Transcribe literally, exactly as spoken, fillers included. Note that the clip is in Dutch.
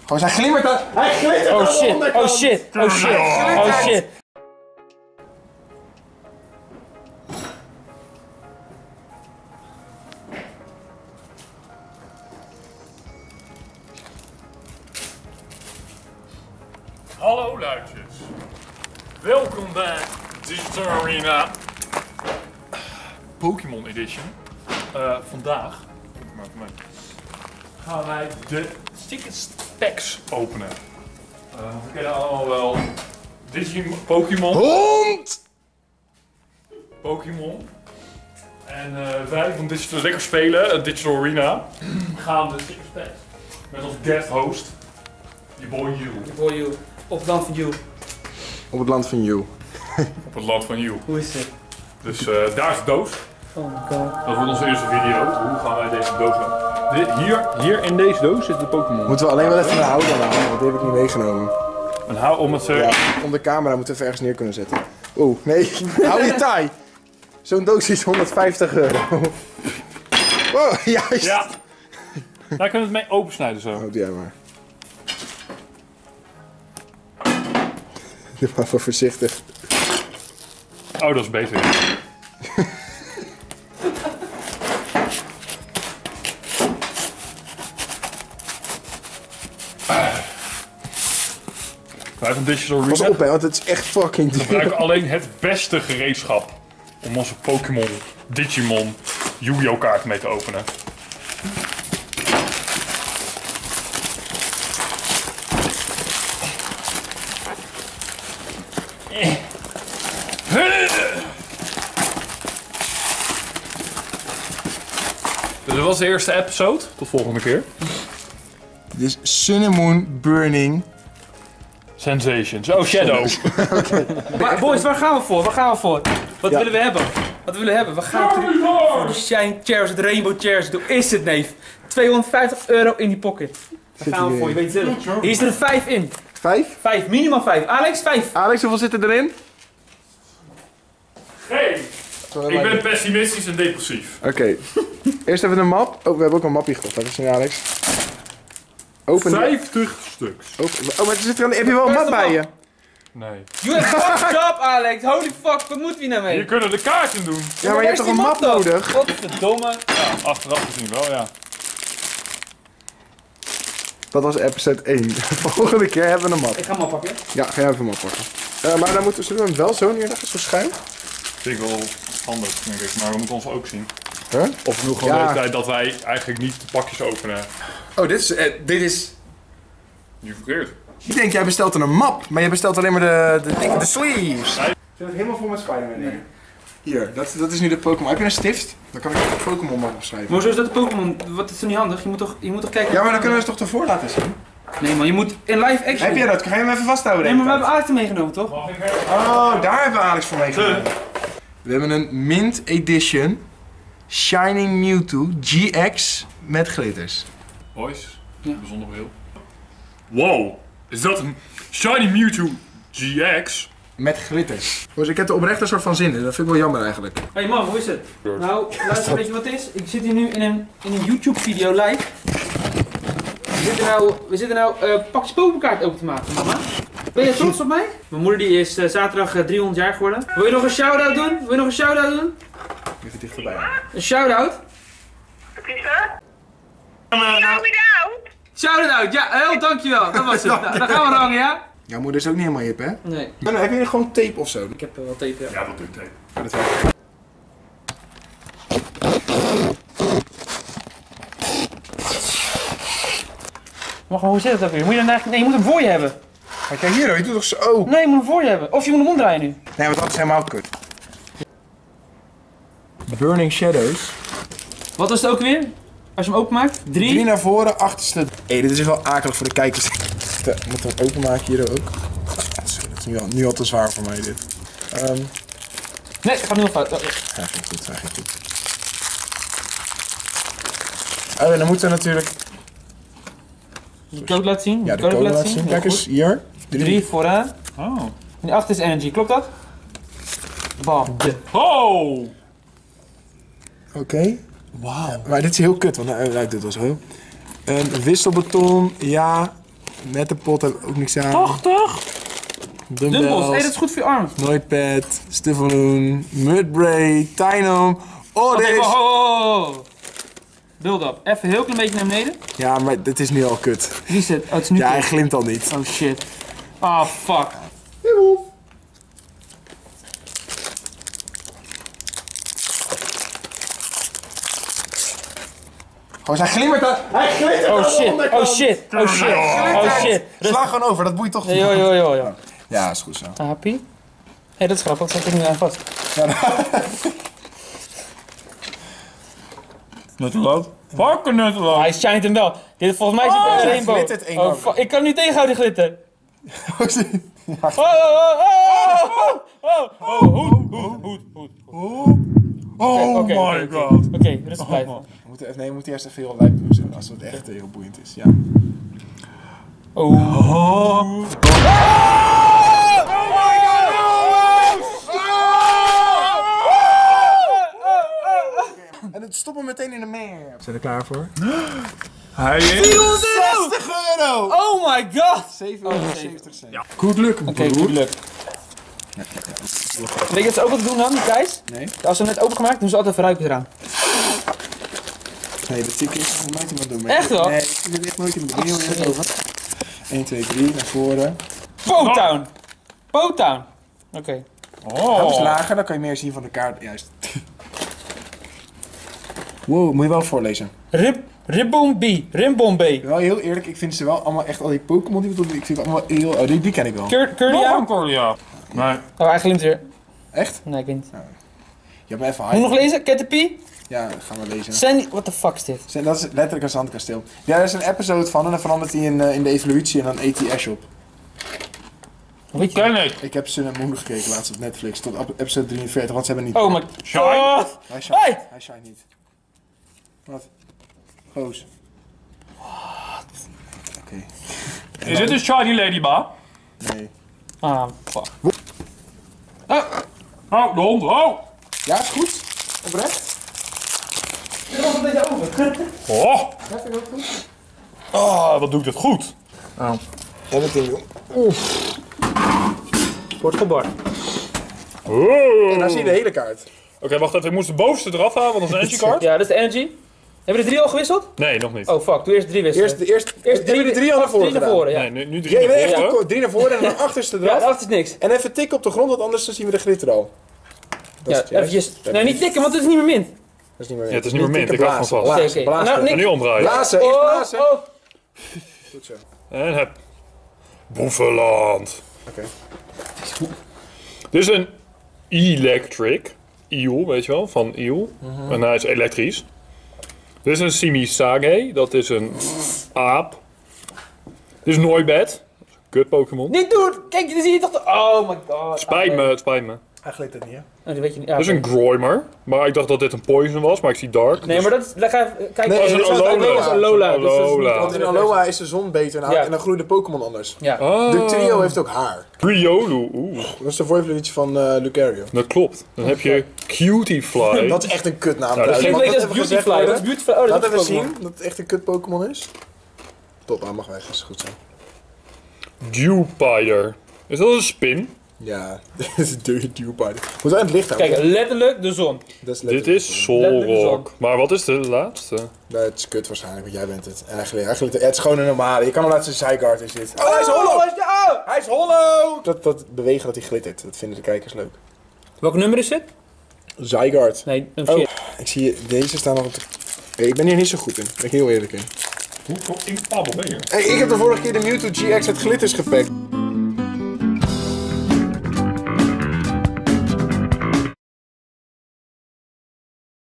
Gewoon, hij glimmert aan. Hij glimmert aan. Oh shit, oh shit, oh shit, oh shit. Hallo luidjes. Welkom bij Digital Arena Pokémon Edition. Uh, vandaag maar voor mij, gaan wij de stickers packs openen. Uh, we kennen allemaal wel Digimon, Pokémon. Hond! Pokémon. En uh, wij van Digital Lekker Spelen, uh, Digital Arena, gaan de stickers packs met als guest host, je boy You. Je boy You. Op het land van You. Op het land van You. Op het land van You. Hoe is het? Dus uh, daar is de doos. Oh my god. Dat wordt onze eerste video. Hoe gaan wij deze doos doen? Dit, hier, hier in deze doos zit de Pokémon. Moeten we alleen wel even een houder halen, want die heb ik niet meegenomen. En hou om het... Uh... Ja, om de camera moeten we even ergens neer kunnen zetten. Oeh, nee. Hou je taai. Zo'n doos is honderdvijftig euro. Wow, juist. Ja. Daar kunnen we het mee opensnijden zo. Oh, doe jij maar. Doe maar even voorzichtig. Oh, dat is beter. Wij van Digital Arena. Pas op hè, want het is echt fucking duur. We gebruiken alleen het beste gereedschap om onze Pokémon, Digimon, Yu-Gi-Oh kaarten mee te openen. Dus dat was de eerste episode. Tot volgende keer. Dit is Sun and Moon Burning Sensations. Oh, Shadow. Okay. Maar boys, waar gaan we voor? Waar gaan we voor? Wat ja. willen we hebben? Wat willen we hebben? We gaan voor de Shine Chairs, de Rainbow Chairs. Hoe is het, neef? tweehonderdvijftig euro in die pocket. Daar gaan we voor, je weet het zelf. Hier zit er vijf in. Vijf? Vijf, minimaal vijf. Alex, vijf. Alex, hoeveel zit er erin? Geen. Ik ben pessimistisch en depressief. Oké. Okay. Eerst even een map. Oh, we hebben ook een mapje gekocht. Dat is niet, Alex. Open. vijftig stuks. Open. Oh, maar er zit er een... heb je wel een map bij je? Nee. You have fucked up, Alex. Holy fuck, wat moeten we hier nou mee? Hier kunnen de kaarten doen. Ja, maar je hebt toch een map nodig? Godverdomme. Ja, achteraf gezien wel, ja. Dat was episode één. Volgende keer hebben we een map. Ik ga een map pakken. Ja, ga jij even een map pakken. Uh, maar dan moeten, zullen we hem wel zo neerleggen, zo schuin? Vind ik wel handig, denk ik. Maar we moeten ons ook zien. Huh? Of genoeg gewoon ja. de tijd dat wij eigenlijk niet de pakjes openen. Oh, dit is... Uh, dit is... Nu verkeerd. Ik denk, jij bestelt een map, maar jij bestelt alleen maar de, de, de, de sleeves. Zet het helemaal vol met Spider-Man neer. Hier, dat, dat is nu de Pokémon. Heb je een stift? Dan kan ik de Pokémon map opschrijven. Maar zo is dat de Pokémon? Wat is er niet handig? Je moet toch, je moet toch kijken... Ja, maar dan kunnen we het toch ervoor laten zien? Nee man, je moet in live action... Heb jij dat? Kan je hem even vasthouden? Nee, maar we hebben Alex er meegenomen, toch? Oh, daar hebben we Alex voor meegenomen. We hebben een Mint Edition Shining Mewtwo G X met glitters. Boys, ja. Bijzonder bril. Wow, is dat een Shiny Mewtwo G X? Met glitters. Dus ik heb er oprecht een soort van zin in, dat vind ik wel jammer eigenlijk. Hé hey man, hoe is het? Nou, luister, weet je wat het is? Ik zit hier nu in een, in een YouTube video live. We zitten nou, we zitten nou uh, pakjes Pokémon open te maken, mama. Ben je trots op mij? Mijn moeder die is uh, zaterdag uh, driehonderd jaar geworden. Wil je nog een shout-out doen? Wil je nog een shout-out doen? Even dichterbij. Een shout-out? Wat is dat? Shout-out? Shout-out, ja, heel dankjewel. Dat was het. Nou, dan gaan we rangen, ja? Jouw moeder is ook niet helemaal hip, hè? Nee. Maar heb je gewoon tape of zo? Ik heb uh, wel tape, ja. Ja, wat doet tape? Ja, dat werkt. Maar hoe zit het ook weer? Moet je dan eigenlijk... Nee, je moet hem voor je hebben. Maar kijk hier, je doet toch zo? Nee, je moet hem voor je hebben. Of je moet hem omdraaien nu. Nee, want dat is helemaal kut. Burning Shadows. Wat is het ook weer? Als je hem openmaakt? Drie. Drie naar voren, achterste. Hé, hey, dit is wel akelig voor de kijkers. We moeten hem openmaken hier ook. Dat is nu al, nu al te zwaar voor mij dit. Um... Nee, het gaat nu al fout. Oh, ja. Hij ging goed, hij ging goed. Oh, en dan moeten we natuurlijk... De code laten zien. Ja, de code, code laten zien. zien. Kijk eens, hier. Drie. Drie vooraan. Oh. En die achter is energy, klopt dat? Bam. Oh! Oké. Okay. Wauw. Ja, maar dit is heel kut, want hij ruikt dit wel zo. Een wisselbeton, ja. Met de pot heb ik ook niks aan. tachtig! Dumbbells. Dumbbells, hey, dat is goed voor je arm. Noidpad, Stefanoon, Mudbray, Tynum. Oh, Oké, dit is... oh, oh, oh. Build up. Even een heel klein beetje naar beneden. Ja, maar dit is nu al kut. Reset. Oh, het is nu Ja, hij kut. glimt al niet. Oh shit. Ah, fuck. Oh, hij glimmert aan. Hij glimmert aan Oh de shit. onderkant. Oh shit. Oh shit. Oh shit. Sla gewoon over, dat boeit toch niet. Jo, jo, jo, jo. Ja, is goed zo. Happy? Hé, hey, dat is grappig. Dat zit er nu aan vast. Nutteloos. Fucking nutteloos. Hij shined hem wel. Dit, volgens mij is het Oh, een hij rainbow. glittert enorm. Oh, fuck. Ik kan hem niet tegenhouden, die glitter. Oh, zie- Oh, oh, oh, oh, oh, oh, hoed, hoed, hoed, hoed. Oh Oké, my oké, oké. god. Oké, rustig blijven. We moeten even, nee, we moeten eerst even heel lijp doen, als het echt heel boeiend is. Ja. Oh. En het stoppen meteen in de meer. Zijn er klaar voor? Hij is... zestig euro! Oh my god! zevenhonderdzeventig cent. Ja. Goed luck, Oké, goed luck. Weet je wat ze ook wat doen dan, die guys? Nee. Als ze hem net opengemaakt, doen ze altijd verruikers eraan. Nee, dat zie ik eerst nog nooit iemand doen. Echt wel? Nee, ik zie het echt nooit iemand doen. Heel eerlijk over. één, twee, drie, naar voren. Potown! Potown! Oké. Hou eens Oh. lager, dan kan je meer zien van de kaart. Juist. Wow, moet je wel voorlezen. Rib, Ribbombi, Rimbombe. Wel heel eerlijk, ik vind ze wel allemaal echt al die Pokémon die we doen. Ik vind het allemaal heel. Oh, die, die ken ik wel. Cur Nog Curlia? een Corlia. Nee. Oh, hij glimt weer. Echt? Nee, ik weet niet. Je hebt me even Moet je nog hype. lezen? Caterpie? Ja, gaan we lezen. Sandy, what the fuck is dit? Zijn- Dat is letterlijk een zandkasteel. Ja, er is een episode van en dan verandert hij in, uh, in de evolutie en dan eet hij Ash op. Weet je? Ken ik. Ik heb Sun and Moon gekeken laatst op Netflix tot ep- episode drieënveertig, want ze hebben niet... Oh my Shine. god! Hij shine, Hey! hij shine niet. Wat? Goos. Oké. Is dit een shiny ladybug? Nee. Ah, fuck. Oh, de hond. Oh. Ja, is goed. Oprecht. Er was een beetje over. Oh. Ja, vind ik ook goed. Ah, wat doe ik dit goed. En het ding doen. Wordt gebar. Oh. En dan zie je de hele kaart. Oké, wacht even. Ik moest de bovenste eraf halen, want dat is een energy card. Ja, dat is de energy. Hebben we de drie al gewisseld? Nee, nog niet. Oh fuck, doe eerst drie wisselen. Eerst, eerst, Eerst hebben we de drie al naar voren drie naar gedaan? voren, ja. Nee, nu, nu drie Ja, naar nee, echt voren. een- drie naar voren en dan achterste Ja, eraf. daarachter is niks. En even tikken op de grond, want anders dan zien we de glitter al. Dat Ja, is het juist. eventjes. Nee, niet tikken, want het is niet meer mint. Dat is niet meer Ja, het is niet meer mint, ik hou blazen. gewoon vast. Blazen, Oké, oké. blazen. Nou, En nu omdraaien. Blazen, eerst Oh, blazen. oh. Goed zo. En heb... Boevenland. Oké. Dit is een electric. Eel, weet je wel, van Eel. Mhm. En hij is elektrisch. Dit is een Simisage, dat is een aap. Dit is Noibat, kut Pokémon. Niet doen! Kijk, dan zie je toch de... Oh my god. Spijt me, het spijt me. Hij glittert niet, hè? Oh, dat weet je niet. Ja, Dit is oké. een Groimer, maar ik dacht dat dit een Poison was, maar ik zie Dark. Nee, maar dat is... Leg even... Kijk, Nee, dat is een dit is Alola. Alola. Dat is een Alola. Dus dat is niet- Alola. Want in Alola is de zon beter en, Ja. en dan groeien de Pokémon anders. Ja. Ah, De trio heeft ook haar. Riolu, oeh, Dat is de voorevolutie van uh, Lucario. dat klopt. Dan heb je Cutiefly. Dat is echt een kutnaam. Ja, dat is trouwens. Ik Mag weet dat even is gezegd Beautyfly. Dat worden? is Beautyfly. Oh, dat Laat is even Pokémon. zien dat het echt een kut Pokémon is. Top, hij mag weg, is goed zo. Dewpider. Is dat een spin? Ja, dit is de Dewpider. Moet wel in het licht houden. Kijk, letterlijk de zon. Dat is Dit letterlijk- is Letterlijk de Solrock. Maar wat is de laatste? Nee, het is kut waarschijnlijk, want jij bent het. En eigenlijk, eigenlijk, het is gewoon een normale. Je kan hem laten zijn Zygarde is dit. Oh, hij is hollow! Oh! Hij is hollow! Dat, dat bewegen dat hij glittert, dat vinden de kijkers leuk. Welk nummer is dit? Zygarde. Nee, een Oh, shit. ik zie je, deze staan nog op de... Hey, ik ben hier niet zo goed in, ben ik heel eerlijk in. Hoeveel inkpabbel ben je? Hey, ik heb de vorige keer de Mewtwo G X uit glitters gepakt.